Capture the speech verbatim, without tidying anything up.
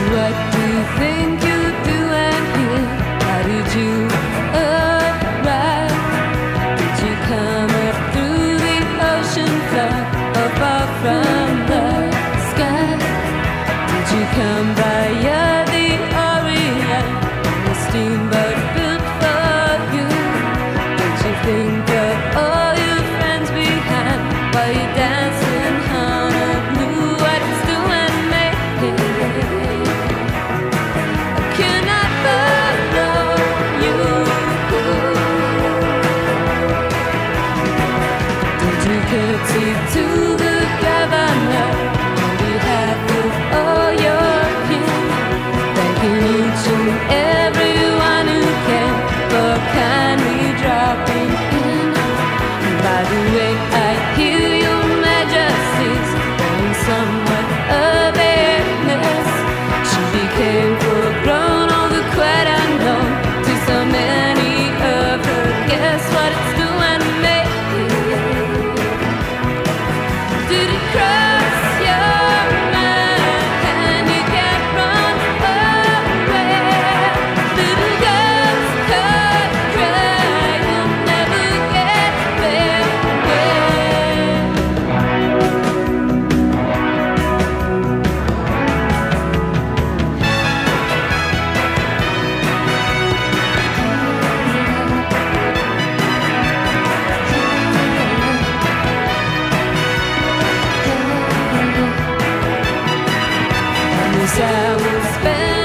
What do you think you're doing here? How did you arrive? Did you come up through the ocean floor or far from the sky? Did you come via the Orient on a steamboat built for you? Did you think of all your friends behind while you danced in Honalu? What's doing me? I cannot follow you. Did you curtsy to the governor on behalf of all your kin, thanking each and everyone who came for kindly dropping in? And by the way, I hear your majesty's going somewhat of illness. She became full grown, all the quite unknown to so many of her guess what it's doing to me. Did it cross your mind and you can't run away? Little girls caught crying, never get their way. And as I was spending